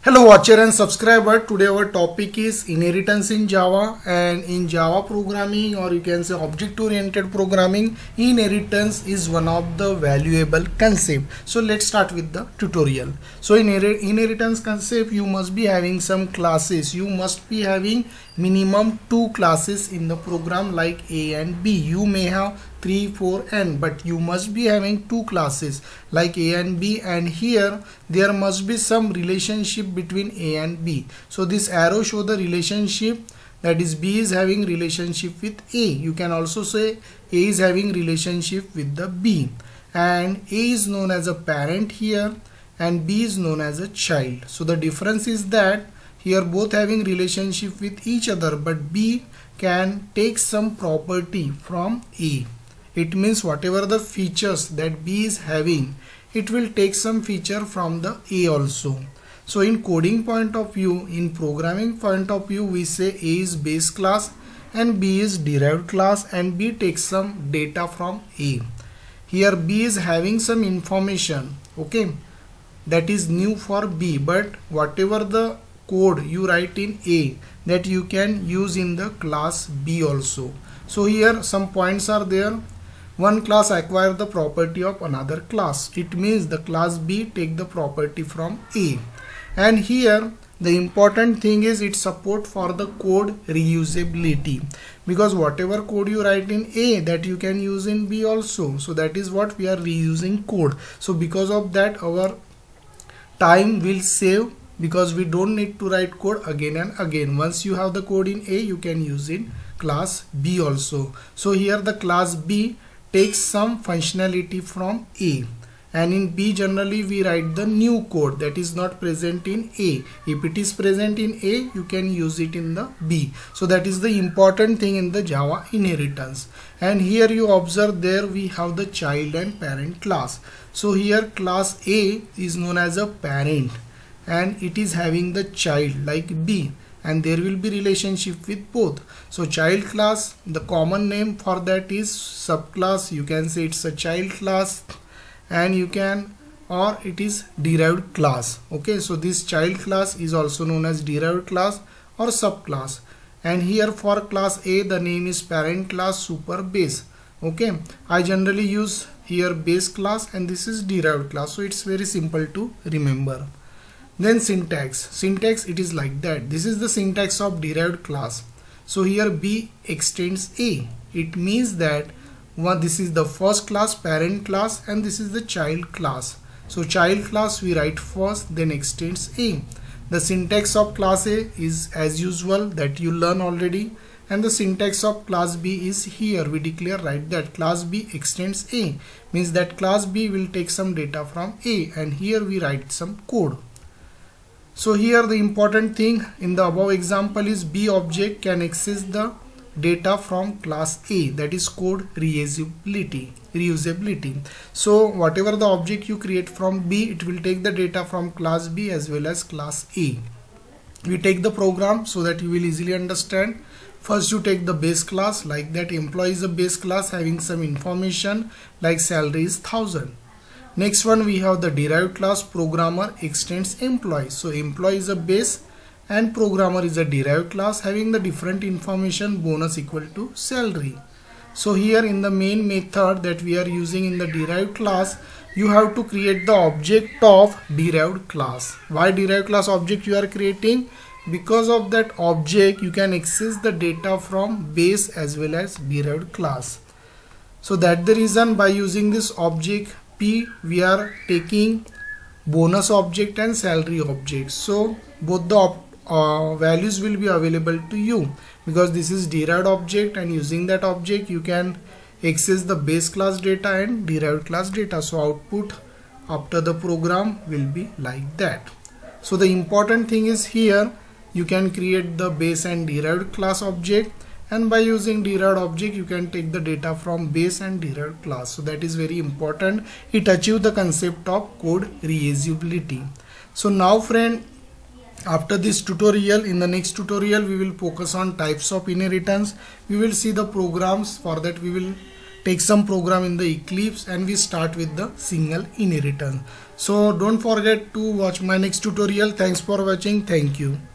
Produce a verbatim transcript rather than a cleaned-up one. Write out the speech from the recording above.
Hello watcher and subscriber. Today our topic is inheritance in Java, and in Java programming, or you can say object oriented programming, inheritance is one of the valuable concept. So let's start with the tutorial. So in inheritance concept, you must be having some classes. You must be having minimum two classes in the program like A and B. You may have three, four, n, but you must be having two classes like A and B, and here there must be some relationship between A and B. So this arrow show the relationship, that is B is having relationship with A. You can also say A is having relationship with the B, and A is known as a parent here and B is known as a child. So the difference is that here both having relationship with each other, but B can take some property from A. It means whatever the features that B is having, it will take some feature from the A also. So in coding point of view, in programming point of view, we say A is base class and B is derived class, and B takes some data from A. Here B is having some information, okay, that is new for B, but whatever the code you write in A, that you can use in the class B also. So here some points are there. One class acquire the property of another class. It means the class B take the property from A. And here the important thing is it support for the code reusability, because whatever code you write in A, that you can use in B also. So that is what we are reusing code. So because of that our time will save, because we don't need to write code again and again. Once you have the code in A, you can use in class B also. So here the class B takes some functionality from A, and in B generally we write the new code that is not present in A. If it is present in A, you can use it in the B. So that is the important thing in the Java inheritance. And here you observe there we have the child and parent class. So here class A is known as a parent and it is having the child like B, and there will be relationship with both. So child class, the common name for that is subclass. You can say it's a child class, and you can, or it is derived class. Okay, so this child class is also known as derived class or subclass. And here for class A, the name is parent class super base. Okay, I generally use here base class, and this is derived class, so it's very simple to remember. Then syntax. Syntax, it is like that. This is the syntax of derived class. So here B extends A. It means that one, this is the first class, parent class, and this is the child class. So child class we write first, then extends A. The syntax of class A is as usual that you learn already, and the syntax of class B is here. We declare right that class B extends A, means that class B will take some data from A, and here we write some code. So here the important thing in the above example is B object can access the data from class A, that is code reusability. reusability. So whatever the object you create from B, it will take the data from class B as well as class A. We take the program so that you will easily understand. First you take the base class, like that employee is a base class having some information like salary is one thousand. Next one we have the derived class, programmer extends employee. So employee is a base and programmer is a derived class having the different information, bonus equal to salary. So here in the main method that we are using in the derived class, you have to create the object of derived class. Why derived class object you are creating? Because of that object you can access the data from base as well as derived class. So that's the reason by using this object P, we are taking bonus object and salary object. So both the uh, values will be available to you, because this is derived object, and using that object you can access the base class data and derived class data. So output after the program will be like that. So the important thing is here you can create the base and derived class object, and by using derived object you can take the data from base and derived class. So that is very important. It achieves the concept of code reusability. So now friend, after this tutorial, in the next tutorial we will focus on types of inheritance. We will see the programs. For that we will take some program in the Eclipse and we start with the single inheritance. So don't forget to watch my next tutorial. Thanks for watching. Thank you.